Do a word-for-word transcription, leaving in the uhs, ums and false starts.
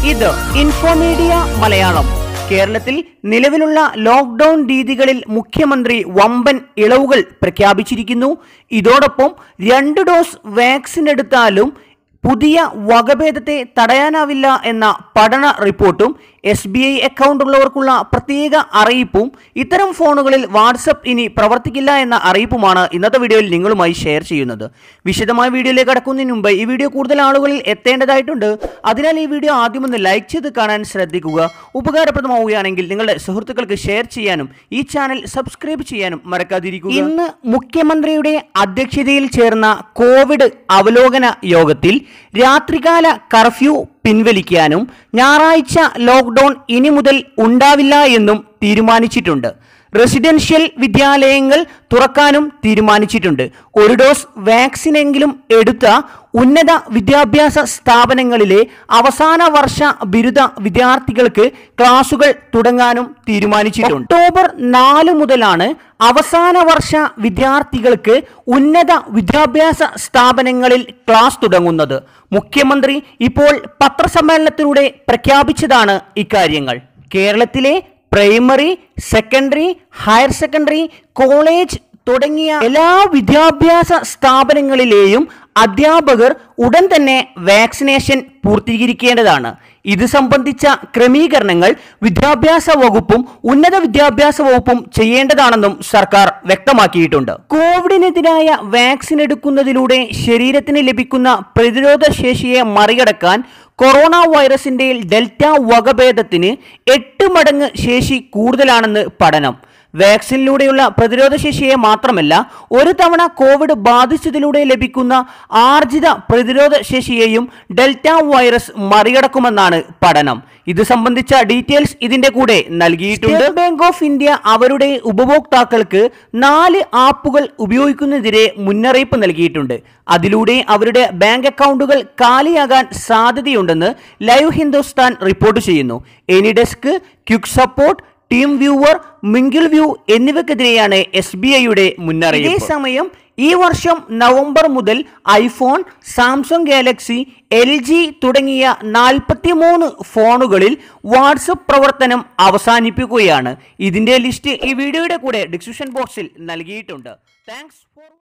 ഇത് ഇൻഫോമീഡിയ മലയാളം. കേരളത്തിൽ നിലവിലുള്ള ലോക്ക്ഡൌൺ രീതികളിൽ മുഖ്യമന്ത്രി വമ്പൻ ഇളവുകൾ പ്രഖ്യാപിച്ചിരിക്കുന്നു. ഇതോടൊപ്പം രണ്ട് ഡോസ് വാക്സിൻ എടുത്താലും പുതിയ വകഭേദത്തെ തടയാനാവില്ല എന്ന പഠന റിപ്പോർട്ടും എസ് ബി ഐ അക്കൗണ്ട് ഉള്ളവർക്കുള്ള പ്രത്യേക അറിയിപ്പും ഇത്തരം ഫോണുകളിൽ വാട്സപ്പ് ഇനി പ്രവർത്തിക്കില്ല എന്ന അറിയിപ്പുമാണ് ഇന്നത്തെ വീഡിയോയിൽ നിങ്ങളുമായി ഷെയർ ചെയ്യുന്നത്. വിശദമായ വീഡിയോയിലേക്ക് കടക്കുന്നതിന് മുമ്പ് ഈ വീഡിയോ കൂടുതൽ ആളുകളിൽ എത്തേണ്ടതായിട്ടുണ്ട്. അതിനാൽ ഈ വീഡിയോ ആദ്യം ഒന്ന് ലൈക്ക് ചെയ്ത് കാണാൻ ശ്രദ്ധിക്കുക. ഉപകാരപ്രദമാവുകയാണെങ്കിൽ നിങ്ങളുടെ സുഹൃത്തുക്കൾക്ക് ഷെയർ ചെയ്യാനും ഈ ചാനൽ സബ്സ്ക്രൈബ് ചെയ്യാനും മറക്കാതിരിക്കുക. ഇന്ന് മുഖ്യമന്ത്രിയുടെ അധ്യക്ഷതയിൽ ചേർന്ന കോവിഡ് അവലോകന യോഗത്തിൽ രാത്രികാല കർഫ്യൂ പിൻവലിക്കാനും ഞായറാഴ്ച ലോക്ക്ഡൌൺ ഇനി മുതൽ ഉണ്ടാവില്ല എന്നും തീരുമാനിച്ചിട്ടുണ്ട്. റെസിഡൻഷ്യൽ വിദ്യാലയങ്ങൾ തുറക്കാനും തീരുമാനിച്ചിട്ടുണ്ട്. ഒരു ഡോസ് വാക്സിനെങ്കിലും എടുത്ത ഉന്നത വിദ്യാഭ്യാസ സ്ഥാപനങ്ങളിലെ അവസാന വർഷ ബിരുദ വിദ്യാർത്ഥികൾക്ക് ക്ലാസുകൾ തുടങ്ങാനും തീരുമാനിച്ചിട്ടുണ്ട്. ഒക്ടോബർ നാല് മുതലാണ് അവസാന വർഷ വിദ്യാർത്ഥികൾക്ക് ഉന്നത വിദ്യാഭ്യാസ സ്ഥാപനങ്ങളിൽ ക്ലാസ് തുടങ്ങുന്നത്. മുഖ്യമന്ത്രി ഇപ്പോൾ പത്രസമ്മേളനത്തിലൂടെ പ്രഖ്യാപിച്ചതാണ് ഇക്കാര്യങ്ങൾ. കേരളത്തിലെ primary, secondary, higher secondary, college തുടങ്ങിയ എല്ലാ വിദ്യാഭ്യാസ സ്ഥാപനങ്ങളിലെയും അധ്യാപകർ ഉടൻ തന്നെ വാക്സിനേഷൻ പൂർത്തീകരിക്കേണ്ടതാണ്. ഇത് സംബന്ധിച്ച ക്രമീകരണങ്ങൾ വിദ്യാഭ്യാസ വകുപ്പും ഉന്നത വിദ്യാഭ്യാസ വകുപ്പും ചെയ്യേണ്ടതാണെന്നും സർക്കാർ വ്യക്തമാക്കിയിട്ടുണ്ട്. കോവിഡിനെതിരായ വാക്സിൻ എടുക്കുന്നതിലൂടെ ശരീരത്തിന് ലഭിക്കുന്ന പ്രതിരോധ ശേഷിയെ മറികടക്കാൻ കൊറോണ വൈറസിന്റെ ഡെൽറ്റ വകഭേദത്തിന് എട്ട് മടങ്ങ് ശേഷി കൂടുതലാണെന്ന് പഠനം. വാക്സിനിലൂടെയുള്ള പ്രതിരോധ ശേഷിയെ മാത്രമല്ല, ഒരു തവണ കോവിഡ് ബാധിച്ചതിലൂടെ ലഭിക്കുന്ന ആർജിത പ്രതിരോധ ശേഷിയെയും ഡെൽറ്റ വൈറസ് മറികടക്കുമെന്നാണ് പഠനം. ഇത് സംബന്ധിച്ച ഡീറ്റെയിൽസ് ഇതിന്റെ കൂടെ നൽകിയിട്ടുണ്ട്. സ്റ്റേറ്റ് ബാങ്ക് ഓഫ് ഇന്ത്യ അവരുടെ ഉപഭോക്താക്കൾക്ക് നാല് ആപ്പുകൾ ഉപയോഗിക്കുന്നതിനെതിരെ മുന്നറിയിപ്പ് നൽകിയിട്ടുണ്ട്. അതിലൂടെ അവരുടെ ബാങ്ക് അക്കൗണ്ടുകൾ കാലിയാകാൻ സാധ്യതയുണ്ടെന്ന് ലൈവ് ഹിന്ദുസ്ഥാൻ റിപ്പോർട്ട് ചെയ്യുന്നു. AnyDesk, quick support, team viewer, mingle view എന്നിവയ്ക്കെതിരെയാണ് എസ് ബി ഐയുടെ മുന്നറിയിപ്പ്. ഇതേസമയം ഈ വർഷം നവംബർ മുതൽ iPhone, Samsung Galaxy, L G തുടങ്ങിയ നാൽപ്പത്തിമൂന്ന് ഫോണുകളിൽ വാട്സപ്പ് പ്രവർത്തനം അവസാനിപ്പിക്കുകയാണ്. ഇതിന്റെ ലിസ്റ്റ് ഈ വീഡിയോയുടെ കൂടെ ഡിസ്ക്രിപ്ഷൻ ബോക്സിൽ നൽകിയിട്ടുണ്ട്. Thanks for